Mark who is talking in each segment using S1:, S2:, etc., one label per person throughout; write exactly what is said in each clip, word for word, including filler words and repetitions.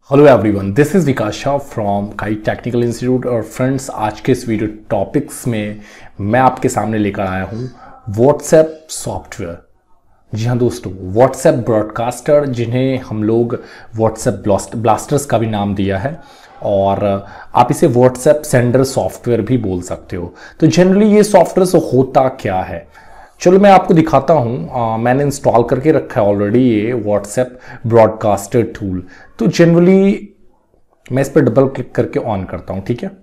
S1: Hello everyone, this is Vikas Shah from Kite Technical Institute. और friends, आज के इस वीडियो टॉपिक्स में मैं आपके सामने लेकर आया हूँ व्हाट्सएप सॉफ्टवेयर। जी हाँ दोस्तों, व्हाट्सएप ब्रॉडकास्टर, जिन्हें हम लोग व्हाट्सएप ब्लास्टर्स का भी नाम दिया है, और आप इसे व्हाट्सएप सेंडर सॉफ्टवेयर भी बोल सकते हो। तो जनरली ये सॉफ्टवेयर होता क्या है, चलो मैं आपको दिखाता हूँ। मैंने इंस्टॉल करके रखा है ऑलरेडी ये व्हाट्सएप ब्रॉडकास्टर टूल। तो जनरली मैं इस पर डबल क्लिक करके ऑन करता हूँ, ठीक है।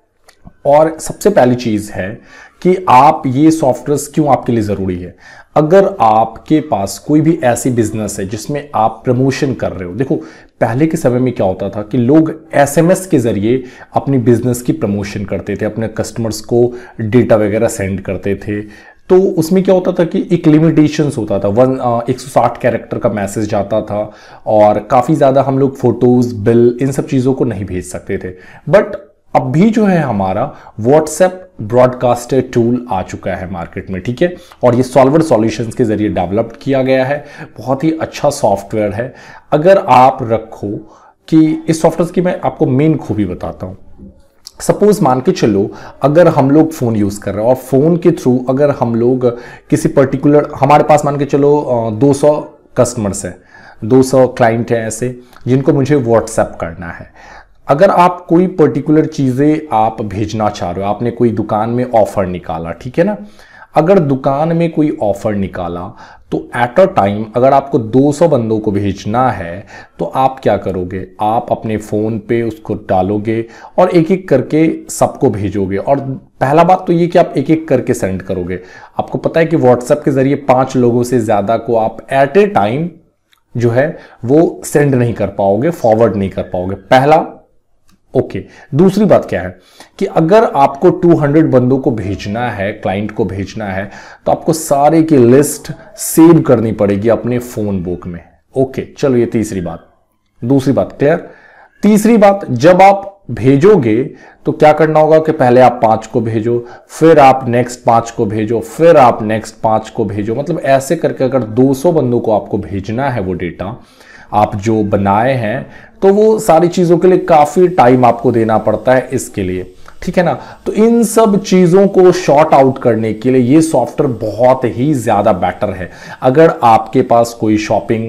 S1: और सबसे पहली चीज़ है कि आप ये सॉफ्टवेयर क्यों आपके लिए ज़रूरी है। अगर आपके पास कोई भी ऐसी बिजनेस है जिसमें आप प्रमोशन कर रहे हो, देखो पहले के समय में क्या होता था कि लोग एसएमएस के ज़रिए अपनी बिजनेस की प्रमोशन करते थे, अपने कस्टमर्स को डेटा वगैरह सेंड करते थे। तो उसमें क्या होता था कि एक लिमिटेशंस होता था, वन एक सौ साठ कैरेक्टर का मैसेज जाता था, और काफ़ी ज़्यादा हम लोग फोटोज़, बिल, इन सब चीज़ों को नहीं भेज सकते थे। बट अभी जो है हमारा व्हाट्सएप ब्रॉडकास्टर टूल आ चुका है मार्केट में, ठीक है। और ये सॉल्वर सॉल्यूशंस के ज़रिए डेवलप्ड किया गया है, बहुत ही अच्छा सॉफ्टवेयर है। अगर आप रखो कि इस सॉफ्टवेयर की मैं आपको मेन खूबी बताता हूँ। सपोज मान के चलो, अगर हम लोग फ़ोन यूज़ कर रहे हैं और फ़ोन के थ्रू अगर हम लोग किसी पर्टिकुलर, हमारे पास मान के चलो दो सौ कस्टमर्स हैं, दो सौ क्लाइंट हैं ऐसे जिनको मुझे व्हाट्सएप करना है। अगर आप कोई पर्टिकुलर चीज़ें आप भेजना चाह रहे हो, आपने कोई दुकान में ऑफ़र निकाला, ठीक है ना। अगर दुकान में कोई ऑफ़र निकाला तो एट अ टाइम अगर आपको दो सौ बंदों को भेजना है तो आप क्या करोगे, आप अपने फ़ोन पे उसको डालोगे और एक एक करके सबको भेजोगे। और पहला बात तो ये कि आप एक एक करके सेंड करोगे। आपको पता है कि व्हाट्सएप के ज़रिए पाँच लोगों से ज़्यादा को आप एट ए टाइम जो है वो सेंड नहीं कर पाओगे, फॉरवर्ड नहीं कर पाओगे, पहला। Okay okay. दूसरी बात क्या है कि अगर आपको दो सौ बंदों को भेजना है, क्लाइंट को भेजना है, तो आपको सारे की लिस्ट सेव करनी पड़ेगी अपने फोन बुक में। Okay okay. चलो ये तीसरी बात। दूसरी बात क्लियर। तीसरी बात, जब आप भेजोगे तो क्या करना होगा कि पहले आप पांच को भेजो, फिर आप नेक्स्ट पांच को भेजो, फिर आप नेक्स्ट पांच को भेजो। मतलब ऐसे करके अगर दो सौ बंदों को आपको भेजना है वो डेटा आप जो बनाए हैं, तो वो सारी चीज़ों के लिए काफ़ी टाइम आपको देना पड़ता है इसके लिए, ठीक है ना। तो इन सब चीज़ों को शॉर्ट आउट करने के लिए ये सॉफ्टवेयर बहुत ही ज़्यादा बेटर है। अगर आपके पास कोई शॉपिंग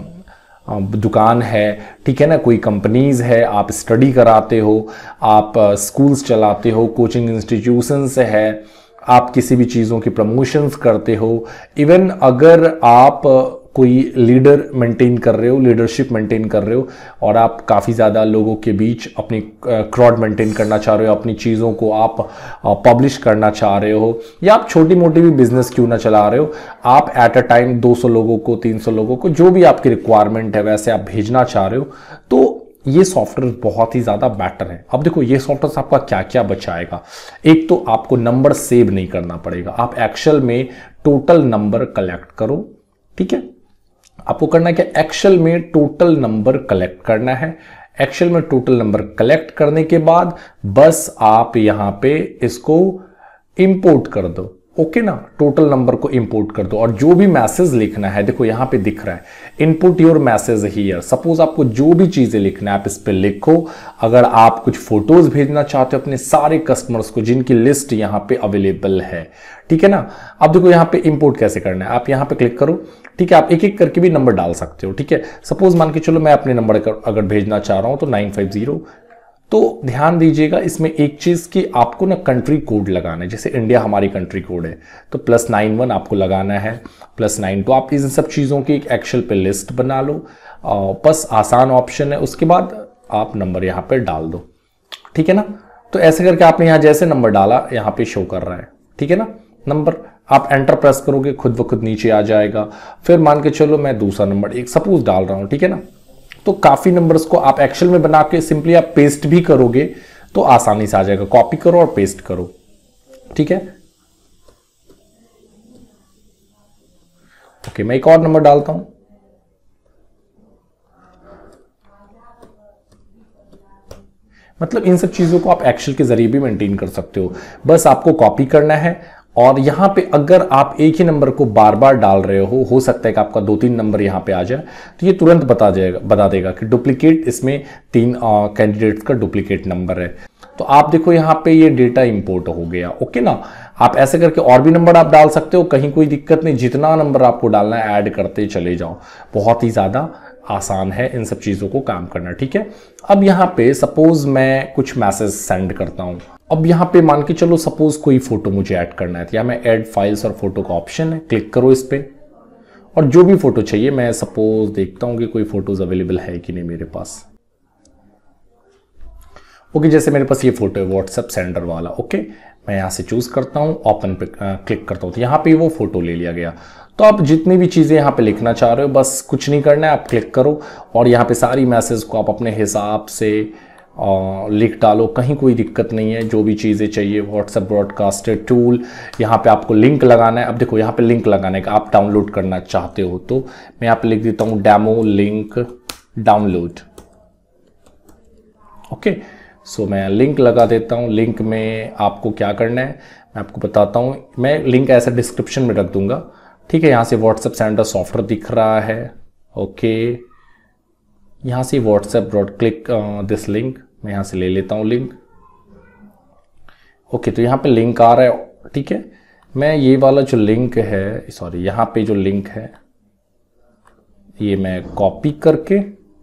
S1: दुकान है, ठीक है ना, कोई कंपनीज है, आप स्टडी कराते हो, आप स्कूल्स चलाते हो, कोचिंग इंस्टीट्यूशंस है, आप किसी भी चीज़ों की प्रमोशंस करते हो, इवन अगर आप कोई लीडर मेंटेन कर रहे हो, लीडरशिप मेंटेन कर रहे हो, और आप काफ़ी ज़्यादा लोगों के बीच अपनी क्राउड मेंटेन करना चाह रहे हो, अपनी चीज़ों को आप पब्लिश करना चाह रहे हो, या आप छोटी मोटी भी बिजनेस क्यों ना चला रहे हो, आप एट अ टाइम दो सौ लोगों को, तीन सौ लोगों को, जो भी आपकी रिक्वायरमेंट है वैसे आप भेजना चाह रहे हो, तो ये सॉफ्टवेयर बहुत ही ज़्यादा बेटर है। अब देखो ये सॉफ्टवेयर आपका क्या क्या बचाएगा। एक तो आपको नंबर सेव नहीं करना पड़ेगा, आप एक्सेल में टोटल नंबर कलेक्ट करो, ठीक है। आपको करना है कि एक्सेल में टोटल नंबर कलेक्ट करना है। एक्सेल में टोटल नंबर कलेक्ट करने के बाद बस आप यहां पे इसको इंपोर्ट कर दो, ओके ना। टोटल नंबर को इंपोर्ट कर दो, और जो भी मैसेज लिखना है, देखो यहां पे दिख रहा है input your message here. Suppose आपको जो भी चीजें लिखना है आप इस पे लिखो। अगर आप कुछ फोटोज भेजना चाहते हो अपने सारे कस्टमर्स को, जिनकी लिस्ट यहां पे अवेलेबल है, ठीक है ना। अब देखो यहां पे इंपोर्ट कैसे करना है, आप यहां पे क्लिक करो, ठीक है। आप एक एक करके भी नंबर डाल सकते हो, ठीक है। सपोज मान के चलो मैं अपने नंबर अगर भेजना चाह रहा हूं तो नाइन फाइव जीरो। तो ध्यान दीजिएगा इसमें एक चीज कि आपको ना कंट्री कोड लगाना है। जैसे इंडिया हमारी कंट्री कोड है, तो प्लस नाइन वन आपको लगाना है, प्लस नाइन टू। आप इन सब चीज़ों की एक एक्सेल पे लिस्ट बना लो, बस आसान ऑप्शन है। उसके बाद आप नंबर यहाँ पे डाल दो, ठीक है ना। तो ऐसे करके आपने यहाँ जैसे नंबर डाला यहाँ पे शो कर रहा है, ठीक है ना। नंबर आप एंटर प्रेस करोगे, खुद ब खुद नीचे आ जाएगा। फिर मान के चलो मैं दूसरा नंबर एक सपोज डाल रहा हूँ, ठीक है ना। तो काफी नंबर्स को आप एक्सेल में बना के सिंपली आप पेस्ट भी करोगे तो आसानी से आ जाएगा। कॉपी करो और पेस्ट करो, ठीक है। ओके, मैं एक और नंबर डालता हूं। मतलब इन सब चीजों को आप एक्सेल के जरिए भी मेंटेन कर सकते हो। बस आपको कॉपी करना है और यहाँ पे अगर आप एक ही नंबर को बार बार डाल रहे हो हो सकता है कि आपका दो तीन नंबर यहाँ पे आ जाए, तो ये तुरंत बता जाएगा बता देगा कि डुप्लीकेट, इसमें तीन कैंडिडेट्स का डुप्लीकेट नंबर है। तो आप देखो यहाँ पे ये डेटा इंपोर्ट हो गया। ओके ना, आप ऐसे करके और भी नंबर आप डाल सकते हो, कहीं कोई दिक्कत नहीं, जितना नंबर आपको डालना है ऐड करते चले जाओ। बहुत ही ज़्यादा आसान है इन सब चीज़ों को काम करना, ठीक है। अब यहाँ पे सपोज मैं कुछ मैसेज सेंड करता हूँ। अब यहाँ पे मान के चलो सपोज कोई फोटो मुझे ऐड करना है, तो यहाँ मैं ऐड फाइल्स और फोटो का ऑप्शन है, क्लिक करो इस पे और जो भी फोटो चाहिए, मैं सपोज देखता हूँ कि कोई फोटोज अवेलेबल है कि नहीं मेरे पास। ओके, जैसे मेरे पास ये फोटो है व्हाट्सएप सेंडर वाला। ओके, मैं यहाँ से चूज करता हूँ, ओपन पे क्लिक करता हूँ, तो यहाँ पे वो फोटो ले लिया गया। तो आप जितनी भी चीज़ें यहाँ पे लिखना चाह रहे हो बस कुछ नहीं करना है, आप क्लिक करो और यहाँ पे सारी मैसेज को आप अपने हिसाब से आ, लिख डालो, कहीं कोई दिक्कत नहीं है। जो भी चीज़ें चाहिए, व्हाट्सएप ब्रॉडकास्टर टूल, यहाँ पे आपको लिंक लगाना है। अब देखो यहाँ पे लिंक लगाने का, आप डाउनलोड करना चाहते हो तो मैं यहाँ पे लिख देता हूँ demo link download. Okay, so मैं लिंक लगा देता हूँ। लिंक में आपको क्या करना है मैं आपको बताता हूँ, मैं लिंक ऐसा डिस्क्रिप्शन में रख दूंगा, ठीक है। यहाँ से व्हाट्सएप सेंडर सॉफ्टवेयर दिख रहा है। ओके, यहाँ से WhatsApp broad click this link, मैं यहाँ से ले लेता हूँ लिंक। ओके, तो यहाँ पे लिंक आ रहा है, ठीक है। मैं ये वाला जो लिंक है, सॉरी यहाँ पे जो लिंक है ये मैं कॉपी करके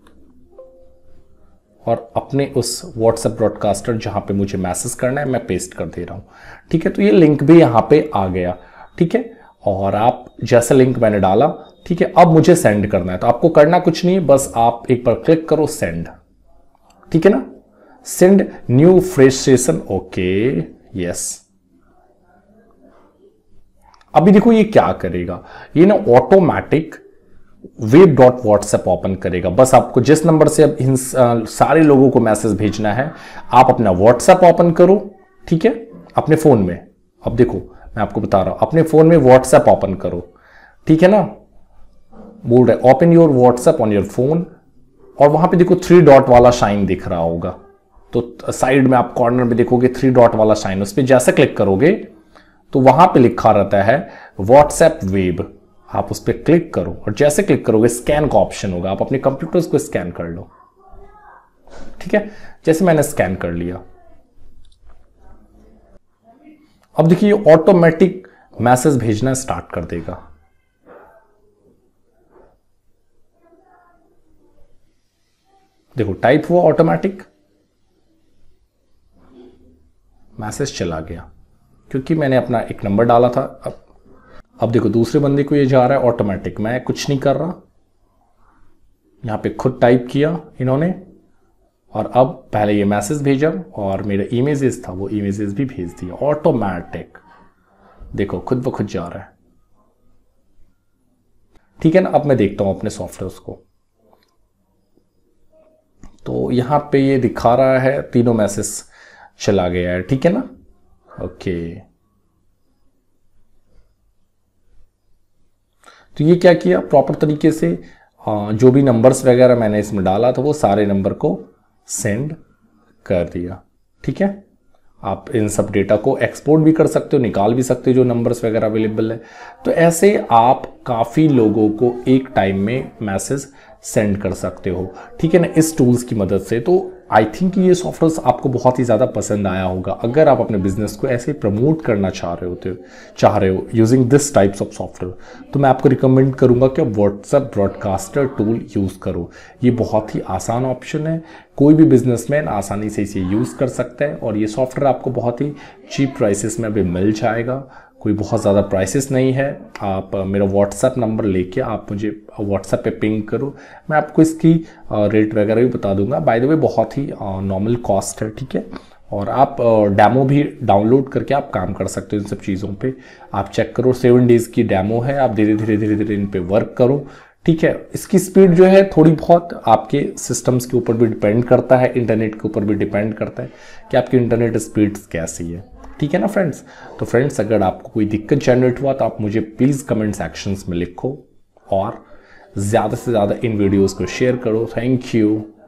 S1: और अपने उस व्हाट्सएप ब्रॉडकास्टर जहाँ पे मुझे मैसेज करना है मैं पेस्ट कर दे रहा हूँ, ठीक है। तो ये लिंक भी यहाँ पे आ गया, ठीक है। और आप जैसे लिंक मैंने डाला, ठीक है, अब मुझे सेंड करना है, तो आपको करना कुछ नहीं है, बस आप एक बार क्लिक करो सेंड, ठीक है ना। Send new frustration. Okay, yes. अभी देखो ये क्या करेगा, ये ना automatic web dot WhatsApp open करेगा। बस आपको जिस नंबर से अब इन सारे लोगों को मैसेज भेजना है, आप अपना व्हाट्सएप ओपन करो, ठीक है, अपने फोन में। अब देखो मैं आपको बता रहा हूं, अपने फोन में व्हाट्सएप ओपन करो, ठीक है ना। बोल रहे open your WhatsApp on your phone, और वहां पे देखो थ्री डॉट वाला शाइन दिख रहा होगा, तो साइड में आप कॉर्नर में देखोगे थ्री डॉट वाला शाइन, उस पर जैसे क्लिक करोगे तो वहां पे लिखा रहता है व्हाट्सएप वेब। आप उस पर क्लिक करो और जैसे क्लिक करोगे स्कैन का ऑप्शन होगा, आप अपने कंप्यूटर्स को स्कैन कर लो, ठीक है। जैसे मैंने स्कैन कर लिया, अब देखिए ऑटोमेटिक मैसेज भेजना स्टार्ट कर देगा। देखो टाइप हुआ, ऑटोमेटिक मैसेज चला गया, क्योंकि मैंने अपना एक नंबर डाला था। अब अब देखो दूसरे बंदे को ये जा रहा है ऑटोमेटिक, मैं कुछ नहीं कर रहा, यहां पे खुद टाइप किया इन्होंने, और अब पहले ये मैसेज भेजा और मेरा इमेजेस था वो इमेजेस भी भेज दिया ऑटोमेटिक। देखो खुद ब खुद जा रहा है, ठीक है ना। अब मैं देखता हूं अपने सॉफ्टवेयर को, तो यहां पे ये दिखा रहा है तीनों मैसेज चला गया है, ठीक है ना। ओके, तो ये क्या किया प्रॉपर तरीके से, जो भी नंबर्स वगैरह मैंने इसमें डाला था वो सारे नंबर को सेंड कर दिया, ठीक है। आप इन सब डेटा को एक्सपोर्ट भी कर सकते हो, निकाल भी सकते हो जो नंबर्स वगैरह अवेलेबल है। तो ऐसे आप काफ़ी लोगों को एक टाइम में मैसेज सेंड कर सकते हो, ठीक है ना, इस टूल्स की मदद से। तो आई थिंक ये सॉफ्टवेयर आपको बहुत ही ज़्यादा पसंद आया होगा। अगर आप अपने बिजनेस को ऐसे प्रमोट करना चाह रहे होते चाह रहे हो using this types of software, तो मैं आपको रिकमेंड करूंगा कि आप व्हाट्सएप ब्रॉडकास्टर टूल यूज़ करो। ये बहुत ही आसान ऑप्शन है, कोई भी बिजनेसमैन आसानी से इसे यूज़ कर सकता है, और ये सॉफ्टवेयर आपको बहुत ही चीप प्राइसेस में अभी मिल जाएगा। कोई बहुत ज़्यादा प्राइसेस नहीं है। आप मेरा व्हाट्सएप नंबर लेके आप मुझे व्हाट्सएप पे पिंग करो, मैं आपको इसकी रेट वगैरह भी बता दूंगा। बाय द वे बहुत ही नॉर्मल कॉस्ट है, ठीक है। और आप डेमो भी डाउनलोड करके आप काम कर सकते हो इन सब चीज़ों पे। आप चेक करो, सेवन डेज़ की डेमो है, आप धीरे धीरे धीरे धीरे इन पे वर्क करो, ठीक है। इसकी स्पीड जो है थोड़ी बहुत आपके सिस्टम्स के ऊपर भी डिपेंड करता है, इंटरनेट के ऊपर भी डिपेंड करता है कि आपकी इंटरनेट स्पीड कैसी है, ठीक है ना फ्रेंड्स। तो फ्रेंड्स अगर आपको कोई दिक्कत जनरेट हुआ तो आप मुझे प्लीज़ कमेंट सेक्शंस में लिखो, और ज़्यादा से ज़्यादा इन वीडियोस को शेयर करो। Thank you.